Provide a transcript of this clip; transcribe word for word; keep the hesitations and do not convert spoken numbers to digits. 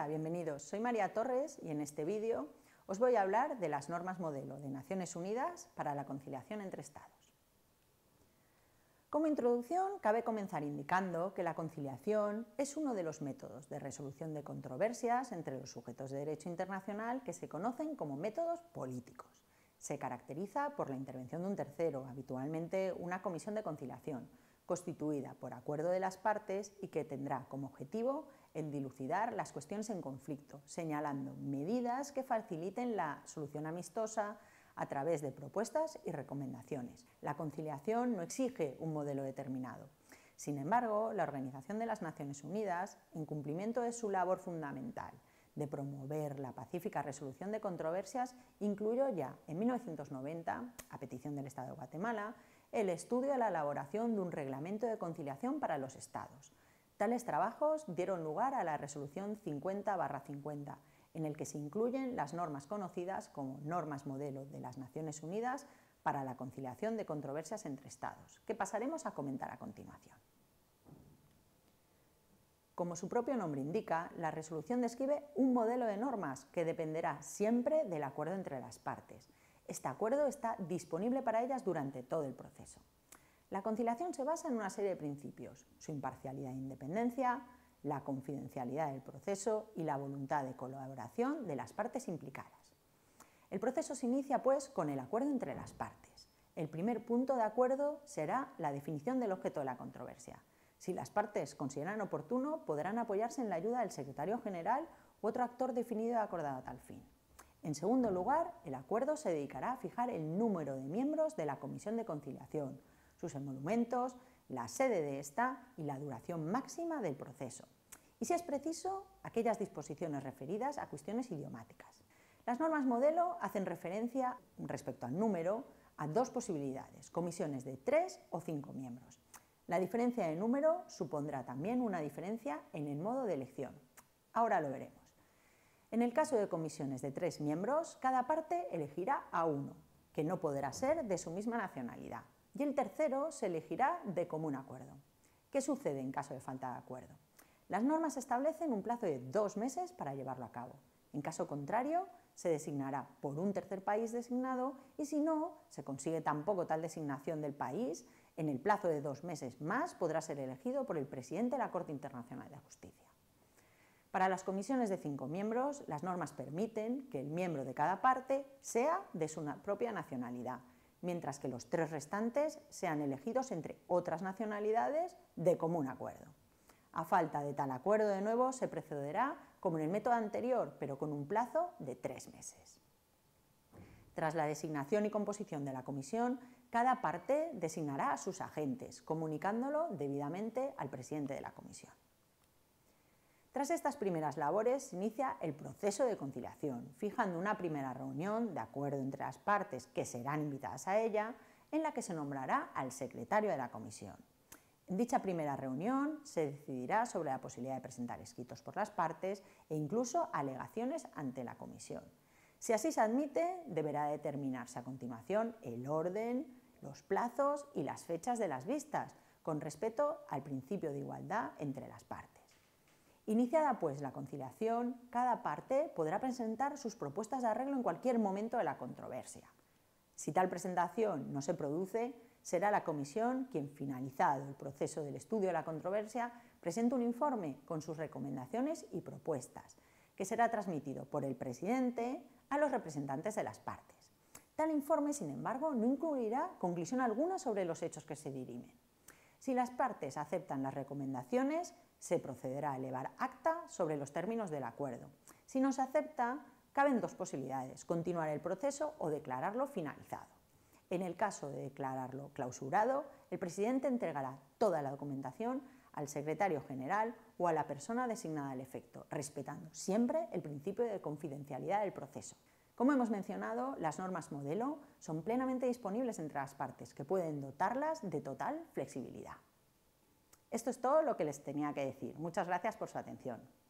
Hola, bienvenidos. Soy María Torres y en este vídeo os voy a hablar de las normas modelo de Naciones Unidas para la conciliación entre Estados. Como introducción, cabe comenzar indicando que la conciliación es uno de los métodos de resolución de controversias entre los sujetos de derecho internacional que se conocen como métodos políticos. Se caracteriza por la intervención de un tercero, habitualmente una comisión de conciliación, constituida por acuerdo de las partes y que tendrá como objetivo el dilucidar las cuestiones en conflicto, señalando medidas que faciliten la solución amistosa a través de propuestas y recomendaciones. La conciliación no exige un modelo determinado. Sin embargo, la Organización de las Naciones Unidas, en cumplimiento de su labor fundamental de promover la pacífica resolución de controversias, incluyó ya en mil novecientos noventa, a petición del Estado de Guatemala, el estudio de la elaboración de un reglamento de conciliación para los Estados. Tales trabajos dieron lugar a la Resolución cincuenta barra cincuenta, en el que se incluyen las normas conocidas como normas modelo de las Naciones Unidas para la conciliación de controversias entre Estados, que pasaremos a comentar a continuación. Como su propio nombre indica, la resolución describe un modelo de normas que dependerá siempre del acuerdo entre las partes. Este acuerdo está disponible para ellas durante todo el proceso. La conciliación se basa en una serie de principios: su imparcialidad e independencia, la confidencialidad del proceso y la voluntad de colaboración de las partes implicadas. El proceso se inicia, pues, con el acuerdo entre las partes. El primer punto de acuerdo será la definición del objeto de la controversia. Si las partes consideran oportuno, podrán apoyarse en la ayuda del secretario general u otro actor definido y acordado a tal fin. En segundo lugar, el acuerdo se dedicará a fijar el número de miembros de la Comisión de Conciliación, sus emolumentos, la sede de esta y la duración máxima del proceso. Y si es preciso, aquellas disposiciones referidas a cuestiones idiomáticas. Las normas modelo hacen referencia, respecto al número, a dos posibilidades: comisiones de tres o cinco miembros. La diferencia de número supondrá también una diferencia en el modo de elección. Ahora lo veremos. En el caso de comisiones de tres miembros, cada parte elegirá a uno, que no podrá ser de su misma nacionalidad, y el tercero se elegirá de común acuerdo. ¿Qué sucede en caso de falta de acuerdo? Las normas establecen un plazo de dos meses para llevarlo a cabo. En caso contrario, se designará por un tercer país designado y si no se consigue tampoco tal designación del país, en el plazo de dos meses más podrá ser elegido por el presidente de la Corte Internacional de Justicia. Para las comisiones de cinco miembros, las normas permiten que el miembro de cada parte sea de su propia nacionalidad, mientras que los tres restantes sean elegidos entre otras nacionalidades de común acuerdo. A falta de tal acuerdo, de nuevo, se procederá como en el método anterior, pero con un plazo de tres meses. Tras la designación y composición de la comisión, cada parte designará a sus agentes, comunicándolo debidamente al presidente de la comisión. Tras estas primeras labores, se inicia el proceso de conciliación, fijando una primera reunión de acuerdo entre las partes que serán invitadas a ella, en la que se nombrará al secretario de la comisión. En dicha primera reunión se decidirá sobre la posibilidad de presentar escritos por las partes e incluso alegaciones ante la comisión. Si así se admite, deberá determinarse a continuación el orden, los plazos y las fechas de las vistas, con respeto al principio de igualdad entre las partes. Iniciada pues la conciliación, cada parte podrá presentar sus propuestas de arreglo en cualquier momento de la controversia. Si tal presentación no se produce, será la comisión quien, finalizado el proceso del estudio de la controversia, presente un informe con sus recomendaciones y propuestas, que será transmitido por el presidente a los representantes de las partes. Tal informe, sin embargo, no incluirá conclusión alguna sobre los hechos que se dirimen. Si las partes aceptan las recomendaciones, se procederá a elevar acta sobre los términos del acuerdo. Si no se acepta, caben dos posibilidades: continuar el proceso o declararlo finalizado. En el caso de declararlo clausurado, el presidente entregará toda la documentación al secretario general o a la persona designada al efecto, respetando siempre el principio de confidencialidad del proceso. Como hemos mencionado, las normas modelo son plenamente disponibles entre las partes, que pueden dotarlas de total flexibilidad. Esto es todo lo que les tenía que decir. Muchas gracias por su atención.